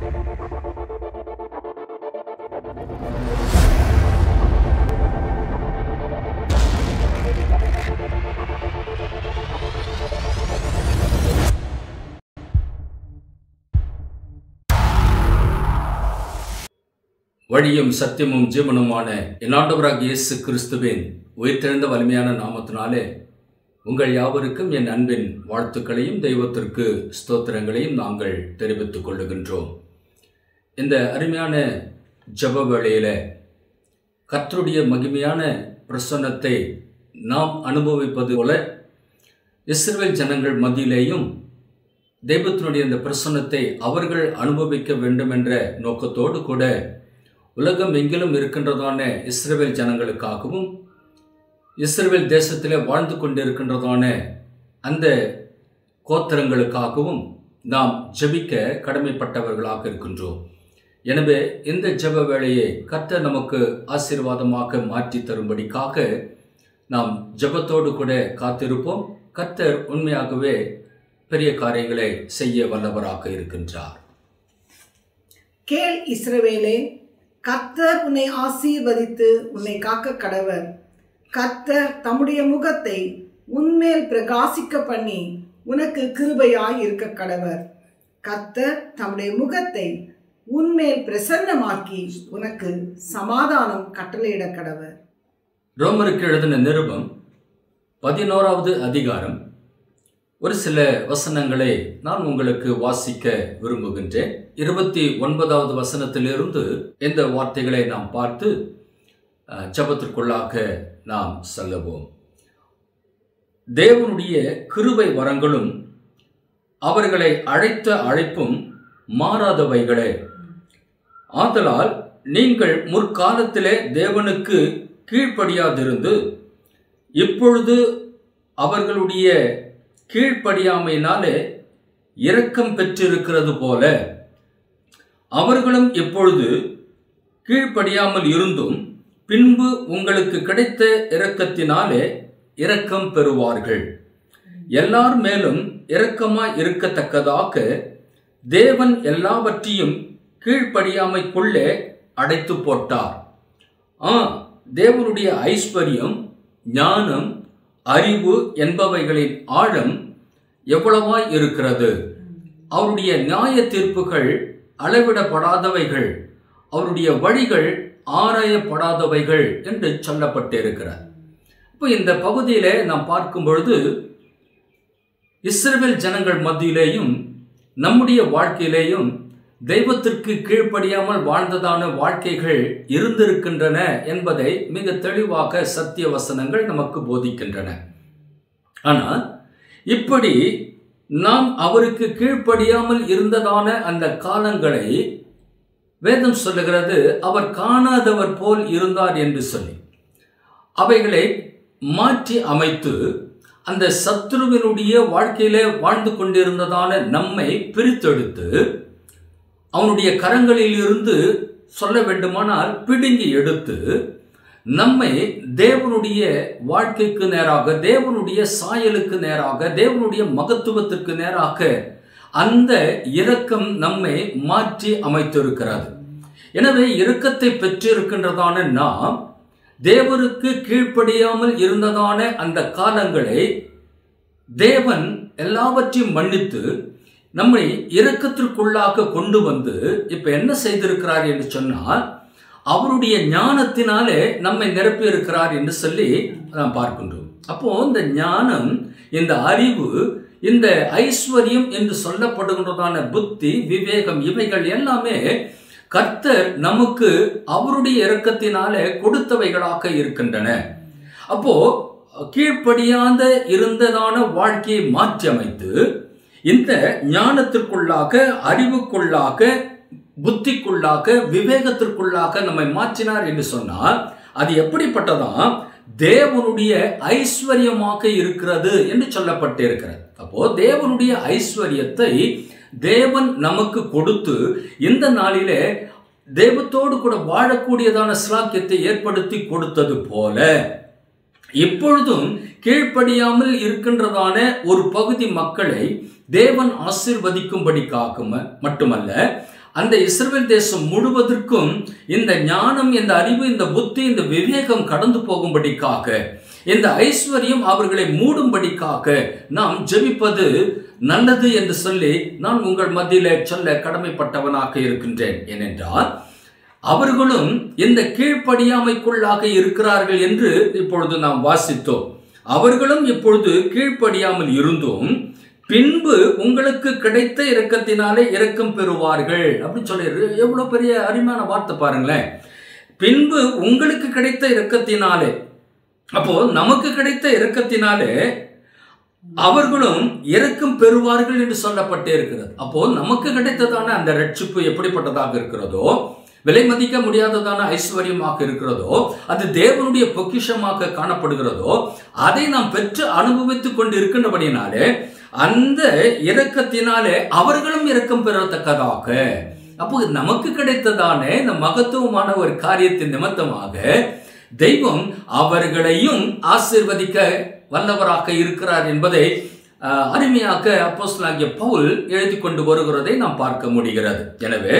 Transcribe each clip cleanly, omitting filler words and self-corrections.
வழியும் சத்தியமும் ஜீவனுமான என் ஆண்டவராகிய இயேசு கிறிஸ்துவின் உயிர்த்தெழுந்த வலிமையான நாமத்தினாலே உங்கள் யாவருக்கும் என் அன்பின் வாழ்த்துக்களையும் தெய்வத்திற்கு ஸ்தோத்திரங்களையும் நாங்கள் தெரிவித்துக் கொள்ளுகின்றோம். இந்த அருமையான ஜெப வேளையில கர்த்தருடைய மகிமையான பிரசன்னத்தை நாம் அனுபவிப்பது போல இஸ்ரவேல் ஜனங்கள் மத்தியிலேயும் தெய்வத்தினுடைய இந்த பிரசன்னத்தை அவர்கள் அனுபவிக்க வேண்டும் என்ற நோக்கத்தோடு கூட உலகம் எங்கிலும் இருக்கின்றதான இஸ்ரவேல் ஜனங்களுக்காகவும் இஸ்ரவேல் தேசத்திலே வாழ்ந்து கொண்டிருக்கின்றதான அந்த கோத்திரங்களுக்காகவும் நாம் ஜெபிக்க கடமைப்பட்டவர்களாக இருக்கின்றோம். எனவே இந்த ஜெப வேளையை கர்த்தர் நமக்கு ஆசீர்வாதமாக மாற்றி தரும்படிக்காக நாம் ஜெபத்தோடு கூட காத்திருப்போம். கர்த்தர் உண்மையாகவே பெரிய காரியங்களை செய்ய வல்லவராக இருக்கின்றார். கேள் இஸ்ரவேலே, கர்த்தர் உன்னை ஆசீர்வதித்து உன்னை காக்க கடவர். கர்த்தர் தம்முடைய முகத்தை உன்மேல் பிரகாசிக்க பண்ணி உனக்கு கிருபையாய் இருக்க கடவர். கர்த்தர் தம்முடைய முகத்தை உன்மேல் பிரசன்னமாக்கி உனக்கு சமாதானம் கட்டளையிட கடவர். ரோமருக்கு எழுதின நிருபம் 11வது அதிகாரம் ஒரு சில வசனங்களை நான் உங்களுக்கு வாசிக்க விரும்புகின்றேன். 29வது வசனத்திலிருந்து இந்த வார்த்தைகளை நாம் பார்த்து ஜெபத்திற்குள்ளாக நாம் செல்லுவோம். தேவனுடைய கிருபை வரங்களும் அவர்களை அழைத்த அழைப்பும் மாறாதவைகளே. ஆதலால் நீங்கள் முற்காலத்திலே தேவனுக்கு கீழ்ப்படியாதிருந்து இப்பொழுது அவர்களுடைய கீழ்ப்படியாமையினாலே இரக்கம் பெற்றிருக்கிறது போல அவர்களும் இப்பொழுது கீழ்ப்படியாமல் இருந்தும் பின்பு உங்களுக்கு கிடைத்த இரக்கத்தினாலே இரக்கம் பெறுவார்கள். எல்லார் மேலும் இரக்கமாய் இருக்கத்தக்கதாக தேவன் எல்லாவற்றையும் கீழ்ப்படியாமைக்குள்ளே அடைத்து போட்டார். தேவனுடைய ஐஸ்வர்யம், ஞானம், அறிவு என்பவைகளின் ஆழம் எவ்வளவாய் இருக்கிறது! அவருடைய நியாய தீர்ப்புகள் அளவிடப்படாதவைகள், அவருடைய வழிகள் ஆராயப்படாதவைகள் என்று சொல்லப்பட்டிருக்கிறார். இப்போ இந்த பகுதியிலே நாம் பார்க்கும் பொழுது இஸ்ரவேல் ஜனங்கள் மத்தியிலேயும் நம்முடைய வாழ்க்கையிலேயும் தெய்வத்திற்கு கீழ்ப்படியாமல் வாழ்ந்ததான வாழ்க்கைகள் இருந்திருக்கின்றன என்பதை மிக தெளிவாக சத்திய வசனங்கள் நமக்கு போதிக்கின்றன. ஆனால் இப்படி நாம் அவருக்கு கீழ்ப்படியாமல் இருந்ததான அந்த காலங்களை வேதம் சொல்லுகிறது அவர் காணாதவர் போல் இருந்தார் என்று சொல்லி அவைகளை மாற்றி அமைத்து அந்த சத்ருவினுடைய வாழ்க்கையிலே வாழ்ந்து கொண்டிருந்ததான நம்மை பிரித்தெடுத்து அவனுடைய கரங்களில் இருந்து சொல்ல வேண்டுமானால் பிடுங்கி எடுத்து நம்மை தேவனுடைய வாழ்க்கைக்கு நேராக, தேவனுடைய சாயலுக்கு நேராக, தேவனுடைய மகத்துவத்திற்கு நேராக அந்த இரக்கம் நம்மை மாற்றி அமைத்திருக்கிறது. எனவே இரக்கத்தை பெற்றிருக்கின்றதான நாம் தேவனுக்கு கீழ்ப்படியாமல் இருந்ததான அந்த காலங்களை தேவன் எல்லாவற்றையும் மன்னித்து நம்மை இரக்கத்திற்குள்ளாக கொண்டு வந்து இப்ப என்ன செய்திருக்கிறார் என்று சொன்னால் அவருடைய ஞானத்தினாலே நம்மை நிரப்பி இருக்கிறார் என்று சொல்லி நாம் பார்க்கின்றோம். அப்போ இந்த ஞானம், இந்த அறிவு, இந்த ஐஸ்வர்யம் என்று சொல்லப்படுகின்றதான புத்தி, விவேகம், இவைகள் எல்லாமே கர்த்தர் நமக்கு அவருடைய இரக்கத்தினாலே கொடுத்தவைகளாக இருக்கின்றன. அப்போ கீழ்ப்படியாத இருந்ததான வாழ்க்கையை மாற்றி அமைத்து இந்த ஞானத்திற்குள்ளாக, அறிவுக்குள்ளாக, புத்திக்குள்ளாக, விவேகத்திற்குள்ளாக நம்மை மாற்றினார் என்று சொன்னால் அது எப்படிப்பட்டதாம்? தேவனுடைய ஐஸ்வர்யமாக இருக்கிறது என்று சொல்லப்பட்டிருக்கிறது. அப்போ தேவனுடைய ஐஸ்வர்யத்தை தேவன் நமக்கு கொடுத்து இந்த நாளிலே தெய்வத்தோடு கூட வாழக்கூடியதான சிலாக்கியத்தை ஏற்படுத்தி கொடுத்தது போல இப்பொழுதும் கீழ்ப்படியாமல் இருக்கின்றதான ஒரு பகுதி மக்களை தேவன் ஆசீர்வதிக்கும்படிக்காக மட்டுமல்ல, அந்த இஸ்ரவேல் தேசம் முழுவதற்கும் இந்த ஞானம், இந்த அறிவு, இந்த புத்தி, இந்த விவேகம் கடந்து போகும்படிக்காக, இந்த ஐஸ்வர்யம் அவர்களை மூடும்படிக்காக நாம் ஜெபிப்பது நல்லது என்று சொல்லி நான் உங்கள் மத்தியிலே சொல்ல கடமைப்பட்டவனாக இருக்கின்றேன். ஏனென்றால் அவர்களும் இந்த கீழ்ப்படியாமைக்குள்ளாக இருக்கிறார்கள் என்று இப்பொழுது நாம் வாசித்தோம். அவர்களும் இப்பொழுது கீழ்ப்படியாமல் இருந்தும் பின்பு உங்களுக்கு கிடைத்த இரக்கத்தினாலே இரக்கம் பெறுவார்கள் அப்படின்னு சொல்லி எவ்வளவு பெரிய அருமையான வார்த்தை பாருங்களேன். பின்பு உங்களுக்கு கிடைத்த இரக்கத்தினாலே, அப்போ நமக்கு கிடைத்த இரக்கத்தினாலே அவர்களும் இரக்கம் பெறுவார்கள் என்று சொல்லப்பட்டே இருக்கிறது. அப்போ நமக்கு கிடைத்ததான அந்த ரட்சிப்பு எப்படிப்பட்டதாக இருக்கிறதோ, விலை மதிக்க முடியாததான ஐஸ்வர்யமாக இருக்கிறதோ, அது தேவனுடைய பொக்கிஷமாக காணப்படுகிறதோ, அதை நாம் பெற்று அனுபவித்துக் கொண்டு இருக்கின்றபடினாலே அந்த இரக்கத்தினாலே அவர்களும் இரக்கம் பெறத்தக்கதாக, அப்போ நமக்கு கிடைத்ததான இந்த மகத்துவமான ஒரு காரியத்தின் நிமித்தமாக தெய்வம் அவர்களையும் ஆசீர்வதிக்க வல்லவராக இருக்கிறார் என்பதை அருமையாக அப்போஸ்தலனாகிய பவுல் எழுதி கொண்டு வருகிறதை நாம் பார்க்க முடிகிறது. எனவே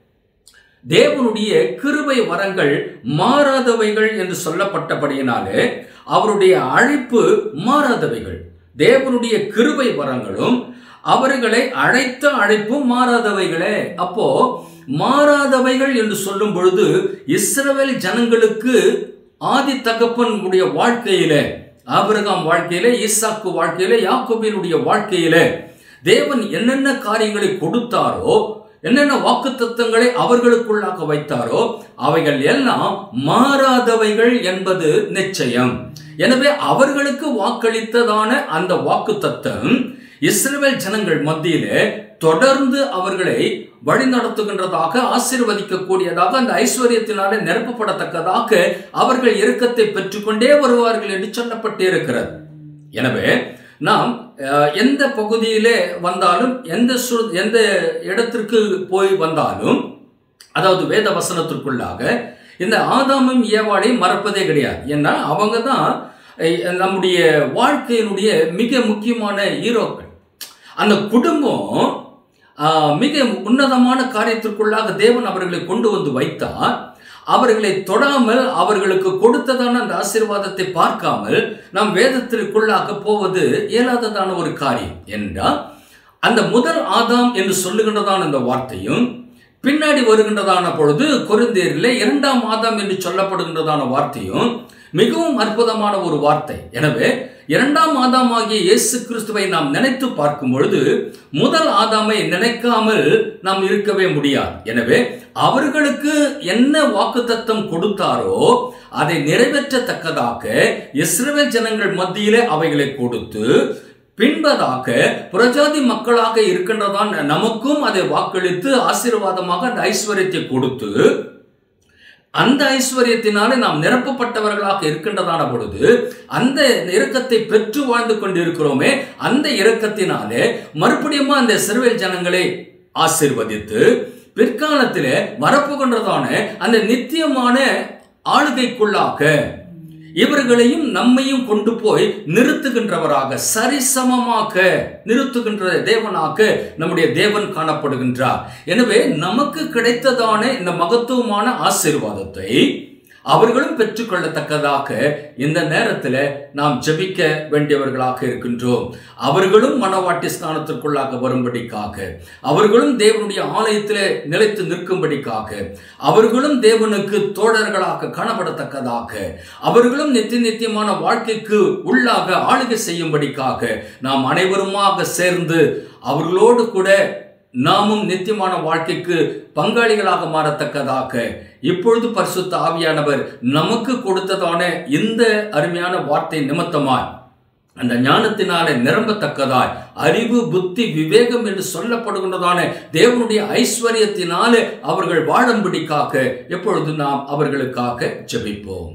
தேவனுடைய கிருபை வரங்கள் மாறாதவைகள் என்று சொல்லப்பட்டபடியினாலே அவருடைய அழைப்பு மாறாதவைகள். தேவனுடைய கிருபை வரங்களும் அவர்களை அழைத்த அழைப்பும் மாறாதவைகளே. அப்போ மாறாதவைகள் என்று சொல்லும் பொழுது இஸ்ரவேல் ஜனங்களுக்கு ஆதி தகப்பன் உடைய வாழ்க்கையிலே, ஆபிரகாம் வாழ்க்கையிலே, ஈசாக்கு வாழ்க்கையிலே, யாக்கோபினுடைய வாழ்க்கையிலே தேவன் என்னென்ன காரியங்களை கொடுத்தாரோ, என்னென்ன வாக்குத்தத்தங்களை அவர்களுக்குள்ளாக வைத்தாரோ அவைகள் எல்லாம் மாறாதவைகள் என்பது நிச்சயம். எனவே அவர்களுக்கு வாக்களித்ததான அந்த வாக்குத்தத்தம் இஸ்ரவேல் ஜனங்கள் மத்தியிலே தொடர்ந்து அவர்களை வழிநடத்துகின்றதாக, ஆசீர்வதிக்கக்கூடியதாக, அந்த ஐஸ்வர்யத்தினாலே நிரப்பப்படத்தக்கதாக அவர்கள் இரக்கத்தை பெற்றுக்கொண்டே வருவார்கள் என்று சொல்லப்பட்டே இருக்கிறது. எனவே நாம் எந்த பகுதியிலே வந்தாலும், எந்த இடத்திற்கு போய் வந்தாலும், அதாவது வேத வசனத்திற்குள்ளாக இந்த ஆதாமும் ஏவாளையும் மறப்பதே கிடையாது. ஏன்னா அவங்க தான் நம்முடைய வாழ்க்கையினுடைய மிக முக்கியமான ஹீரோக்கள். அந்த குடும்பம் மிக உன்னதமான காரியத்திற்குள்ளாக தேவன் அவர்களை கொண்டு வந்து வைத்தார். அவர்களை தொடாமல், அவர்களுக்கு கொடுத்ததான அந்த ஆசீர்வாதத்தை பார்க்காமல் நாம் வேதத்திற்குள்ளாக போவது இயலாததான ஒரு காரியம். என்றால் அந்த முதல் ஆதாம் என்று சொல்லுகின்றதான அந்த வார்த்தையும், பின்னாடி வருகின்றதான பொழுது கொரிந்தியரிலே இரண்டாம் ஆதாம் என்று சொல்லப்படுகின்றதான வார்த்தையும் மிகவும் அற்புதமான ஒரு வார்த்தை. எனவே இரண்டாம் ஆதாமாகிய இயேசு கிறிஸ்துவை நாம் நினைத்து பார்க்கும் பொழுது முதல் ஆதாமை நினைக்காமல் நாம் இருக்கவே முடியாது. எனவே அவர்களுக்கு என்ன வாக்குத்தத்தம் கொடுத்தாரோ அதை நிறைவேற்றத்தக்கதாக இஸ்ரவேல் ஜனங்கள் மத்தியிலே அவைகளை கொடுத்து, பின்பதாக புறஜாதி மக்களாக இருக்கின்றதான் நமக்கும் அதை வாக்களித்து ஆசீர்வாதமாக அந்த ஐஸ்வர்யத்தை கொடுத்து, அந்த ஐஸ்வர்யத்தினாலே நாம் நிரப்பப்பட்டவர்களாக இருக்கின்றதான பொழுது அந்த இரக்கத்தை பெற்று வாழ்ந்து கொண்டிருக்கிறோமே, அந்த இரக்கத்தினாலே மறுபடியும் அந்த இஸ்ரவேல் ஜனங்களை ஆசீர்வதித்து பிற்காலத்திலே வரப்போகின்றதான அந்த நித்தியமான ஆளுகைக்குள்ளாக இவர்களையும் நம்மையும் கொண்டு போய் நிறுத்துகின்றவராக, சரிசமமாக நிறுத்துகின்ற தேவனாக நம்முடைய தேவன் காணப்படுகின்றார். எனவே நமக்கு கிடைத்ததான இந்த மகத்துவமான ஆசீர்வாதத்தை அவர்களும் பெற்றுக்கொள்ளத்தக்கதாக இந்த நேரத்தில் நாம் ஜெபிக்க வேண்டியவர்களாக இருக்கின்றோம். அவர்களும் மனவாட்டி ஸ்தானத்திற்குள்ளாக வரும்படிக்காக, அவர்களும் தேவனுடைய ஆலயத்திலே நிலைத்து நிற்கும்படிக்காக, அவர்களும் தேவனுக்கு தோழர்களாக காணப்படத்தக்கதாக, அவர்களும் நித்தியமான வாழ்க்கைக்கு உள்ளாக ஆளுகை செய்யும்படிக்காக நாம் அனைவருமாக சேர்ந்து அவர்களோடு கூட நாமும் நித்தியமான வாழ்க்கைக்கு பங்காளிகளாக மாறத்தக்கதாக இப்பொழுது பரிசுத்த ஆவியானவர் நமக்கு கொடுத்ததான இந்த அருமையான வார்த்தை நிமித்தமாய் அந்த ஞானத்தினாலே நிரம்பத்தக்கதாய், அறிவு, புத்தி, விவேகம் என்று சொல்லப்படுகின்றதான தேவனுடைய ஐஸ்வர்யத்தினாலே அவர்கள் வாழும்படிக்காக எப்பொழுது நாம் அவர்களுக்காக ஜெபிப்போம்.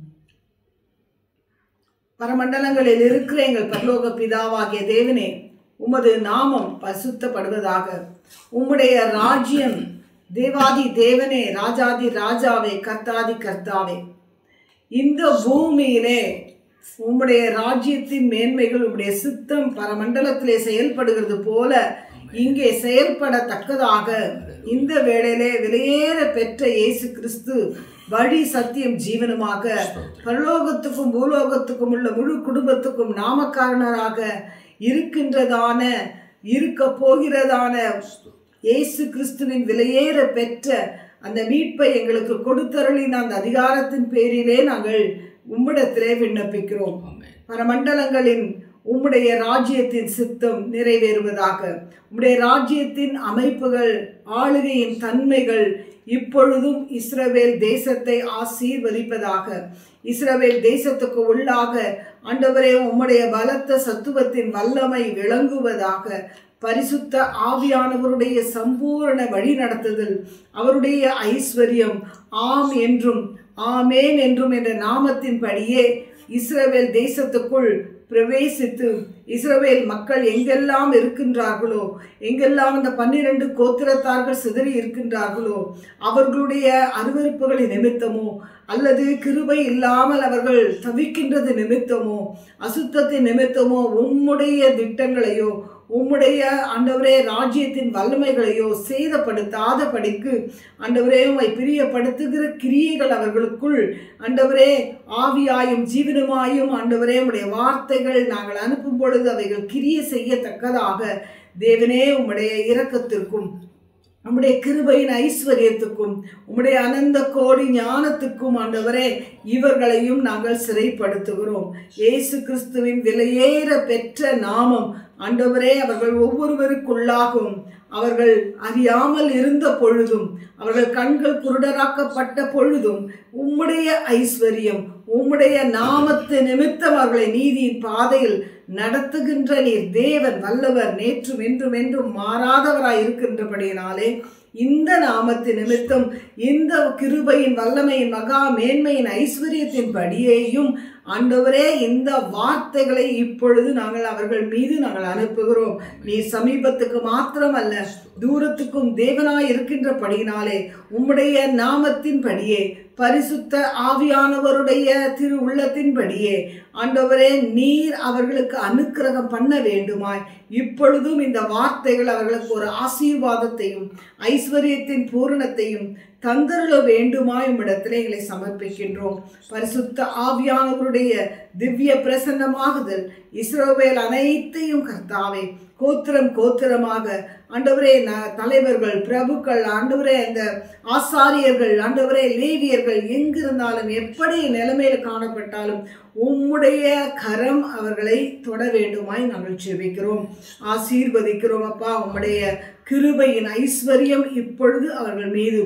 பரமண்டலங்களில் இருக்கிற எங்கள் பரலோக பிதாவாகிய தேவனே, உமது நாமம் பரிசுத்தப்படுவதாக. உம்முடைய ராஜ்யம், தேவாதி தேவனே, ராஜாதி ராஜாவே, கர்த்தாதி கர்த்தாவே, இந்த பூமியிலே உம்முடைய ராஜ்யத்தின் மேன்மைகள், உம்முடைய சித்தம் பரமண்டலத்திலே செயல்படுகிறது போல இங்கே செயல்படத்தக்கதாக இந்த வேளையிலே விலையேற பெற்ற இயேசு கிறிஸ்து வழி சத்தியம் ஜீவனுமாக பரலோகத்துக்கும் பூலோகத்துக்கும் உள்ள முழு குடும்பத்துக்கும் நாமக்காரனராக இருக்க போகிறதான இயேசு கிறிஸ்துவின் விலையேற பெற்ற அந்த மீட்பை எங்களுக்கு கொடுத்தருளின அந்த அதிகாரத்தின் பேரிலே நாங்கள் உம்மிடத்திலே விண்ணப்பிக்கிறோம். பரமண்டலங்களின் உம்முடைய ராஜ்யத்தின் சித்தம் நிறைவேறுவதாக. உம்முடைய ராஜ்யத்தின் அமைப்புகள், ஆளுகையின் தன்மைகள் இப்பொழுதும் இஸ்ரவேல் தேசத்தை ஆசீர்வதிப்பதாக. இஸ்ரவேல் தேசத்துக்கு உள்ளாக ஆண்டவரே உம்முடைய பலத்த சத்துவத்தின் வல்லமை விளங்குவதாக. பரிசுத்த ஆவியானவருடைய சம்பூரண வழி நடத்துதல், அவருடைய ஐஸ்வர்யம் ஆம் என்றும் ஆமேன் என்றும் என்ற நாமத்தின்படியே இஸ்ரவேல் தேசத்துக்குள் பிரவேசித்து இஸ்ரவேல் மக்கள் எங்கெல்லாம் இருக்கின்றார்களோ, எங்கெல்லாம் அந்த 12 கோத்திரத்தார்கள் சிதறி இருக்கின்றார்களோ, அவர்களுடைய அருவருப்புகளின் நிமித்தமோ அல்லது கிருபை இல்லாமல் அவர்கள் தவிக்கின்றது நிமித்தமோ, அசுத்தத்தின் நிமித்தமோ உம்முடைய திட்டங்களையோ உம்முடைய ஆண்டவரே ராஜ்யத்தின் வல்லமைகளையோ சேதப்படுத்தாத படிக்கு ஆண்டவரே உம்மை பிரியப்படுத்துகிற கிரியைகள் அவர்களுக்குள் ஆண்டவரே ஆவியாயும் ஜீவனுமாயும் ஆண்டவரே உம்முடைய வார்த்தைகள் நாங்கள் அனுப்பும் பொழுது அவைகள் கிரியை செய்யத்தக்கதாக தேவனே உம்முடைய இரக்கத்திற்கும் உம்முடைய கிருபையின் ஐஸ்வர்யத்துக்கும் உம்முடைய அனந்த கோடி ஞானத்துக்கும் ஆண்டவரே இவர்களையும் நாங்கள் சிறைப்படுத்துகிறோம். இயேசு கிறிஸ்துவின் விலையேற பெற்ற நாமம் ஆண்டவரே அவர்கள் ஒவ்வொருவருக்குள்ளாகும். அவர்கள் அறியாமல் இருந்த பொழுதும், அவர்கள் கண்கள் குருடராக்கப்பட்ட பொழுதும் உம்முடைய ஐஸ்வர்யம், உம்முடைய நாமத்து நிமித்தம் அவர்களை நீதியின் பாதையில் நடத்துகின்ற நீர் தேவன் வல்லவர், நேற்றும் என்றும் என்றும் மாறாதவராய் இருக்கின்றபடியினாலே இந்த நாமத்து நிமித்தம் இந்த கிருபையின் வல்லமையின் மகா மேன்மையின் ஐஸ்வர்யத்தின் படியேயும் ஆண்டவரே இந்த வார்த்தைகளை இப்பொழுது நாங்கள் அவர்கள் மீது நாங்கள் அனுப்புகிறோம். நீ சமீபத்துக்கு மாத்திரமல்ல தூரத்துக்கும் தேவனாய் இருக்கின்றபடியினாலே உம்முடைய நாமத்தின் படியே பரிசுத்த ஆவியானவருடைய திரு உள்ளத்தின்படியே ஆண்டவரே நீர் அவர்களுக்கு அனுக்கிரகம் பண்ண வேண்டுமாய் இப்பொழுதும் இந்த வார்த்தைகள் அவர்களுக்கு ஒரு ஆசீர்வாதத்தையும் ஐஸ்வர்யத்தின் பூரணத்தையும் தந்தருள வேண்டுமாய் உம்மிடத்திலே எங்களை சமர்ப்பிக்கின்றோம். பரிசுத்த ஆவியானவருடைய திவ்ய பிரசன்னமாகுதல் இஸ்ரவேல் அனைத்தையும் கர்த்தாவே கோத்திரம் கோத்திரமாக ஆண்டவரே தலைவர்கள், பிரபுக்கள், ஆண்டவரே அந்த ஆசாரியர்கள், ஆண்டவரே லேவியர்கள் எங்கிருந்தாலும் எப்படி நிலைமையில காணப்பட்டாலும் உம்முடைய கரம் அவர்களை தொட வேண்டுமாய் நாங்கள் ஜெபிக்கிறோம், ஆசீர்வதிக்கிறோம். அப்பா உம்முடைய கிருபையின் ஐஸ்வர்யம் இப்பொழுது அவர்கள் மீது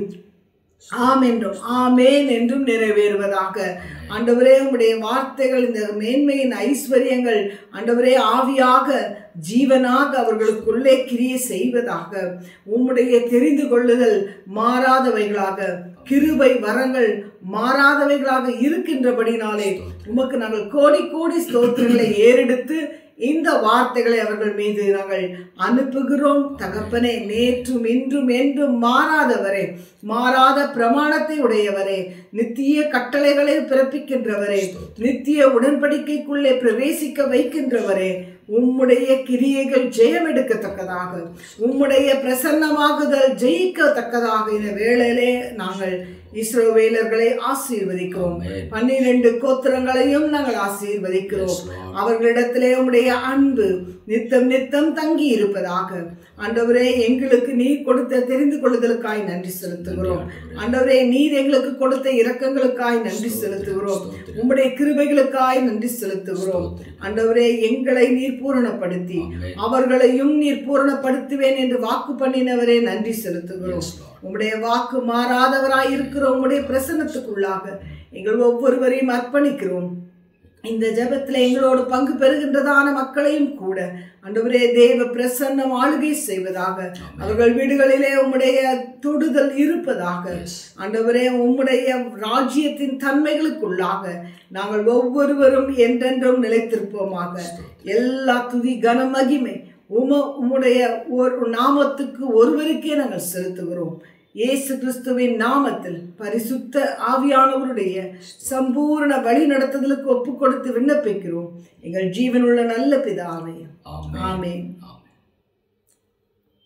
ஆம் என்றும் ஆமேன் என்றும் நிறைவேறுவதாக. ஆண்டவரே உம்முடைய வார்த்தைகள் இந்த மேன்மையின் ஐஸ்வர்யங்கள் ஆண்டவரே ஆவியாக ஜீவனாக அவர்களுக்குள்ளே கிரியை செய்வதாக. உம்முடைய தெரிந்து கொள்ளுதல் மாறாதவைகளாக, கிருபை வரங்கள் மாறாதவைகளாக இருக்கின்றபடினாலே உமக்கு நாங்கள் கோடி கோடி ஸ்தோத்திரங்களை ஏறெடுத்து இந்த வார்த்தைகளை அவர்கள் மீது நாங்கள் அனுப்புகிறோம். தகப்பனே, நேற்றும் இன்றும் என்றும் மாறாதவரே, மாறாத பிரமாணத்தை உடையவரே, நித்திய கட்டளைகளை பிறப்பிக்கின்றவரே, நித்திய உடன்படிக்கைக்குள்ளே பிரவேசிக்க வைக்கின்றவரே, உம்முடைய கிரியைகள் ஜெயம் எடுக்கத்தக்கதாக, உம்முடைய பிரசன்னமாகுதல் ஜெயிக்கத்தக்கதாக இந்த வேளையிலே நாங்கள் இஸ்ரவேலர்களை ஆசீர்வதிக்கிறோம். 12 கோத்திரங்களையும் நாங்கள் ஆசீர்வதிக்கிறோம். அவர்களிடத்திலே உம்முடைய அன்பு நித்தம் நித்தம் தங்கி இருப்பதாக. ஆண்டவரே, எங்களுக்கு நீர் கொடுத்த தெரிந்து கொள்ளுதலுக்காய் நன்றி செலுத்துகிறோம். ஆண்டவரே, நீர் எங்களுக்கு கொடுத்த இரக்கங்களுக்காய் நன்றி செலுத்துகிறோம். உம்முடைய கிருபைகளுக்காய் நன்றி செலுத்துகிறோம். ஆண்டவரே, எங்களை நீர் பூரணப்படுத்தி அவர்களையும் நீர் பூரணப்படுத்துவேன் என்று வாக்கு பண்ணினவரே நன்றி செலுத்துகிறோம். உம்முடைய வாக்கு மாறாதவராய் இருக்கிற உம்முடைய பிரசன்னத்துக்குள்ளாக எங்கள் ஒவ்வொருவரையும் அர்ப்பணிக்கிறோம். இந்த ஜெபத்தில் எங்களோடு பங்கு பெறுகின்றதான மக்களையும் கூட ஆண்டவரே தேவ பிரசன்னம் ஆளுகை செய்வதாக. அவர்கள் வீடுகளிலே உம்முடைய தொடுதல் இருப்பதாக. ஆண்டவரே, உம்முடைய ராஜ்யத்தின் தன்மைகளுக்குள்ளாக நாங்கள் ஒவ்வொருவரும் என்றென்றும் நிலைத்திருப்போமாக. எல்லா துதி கன மகிமை உம்முடைய ஒரு நாமத்துக்கு ஒருவருக்கே நாங்கள் செலுத்துகிறோம். இயேசு கிறிஸ்துவின் நாமத்தில் பரிசுத்த ஆவியானவருடைய சம்பூர்ண வழி நடத்துதலுக்கு ஒப்பு கொடுத்து விண்ணப்பிக்கிறோம் எங்கள் ஜீவனுள்ள நல்ல பிதாவே. ஆமென்.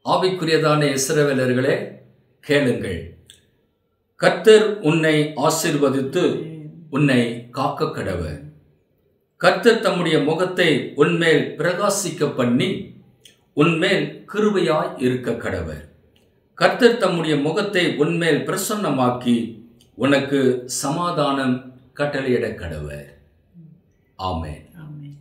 ஆவிக்குரியதான இஸ்ரவேலர்களே, கேளுங்கள். கர்த்தர் உன்னை ஆசீர்வதித்து உன்னை காக்க கடவர். கர்த்தர் தம்முடைய முகத்தை உன்மேல் பிரகாசிக்க பண்ணி உன்மேல் கிருபையாய் இருக்க கடவர். கர்த்தர் தம்முடைய முகத்தை உன்மேல் பிரசன்னமாக்கி உனக்கு சமாதானம் கட்டளையிட கடவர். ஆமென்.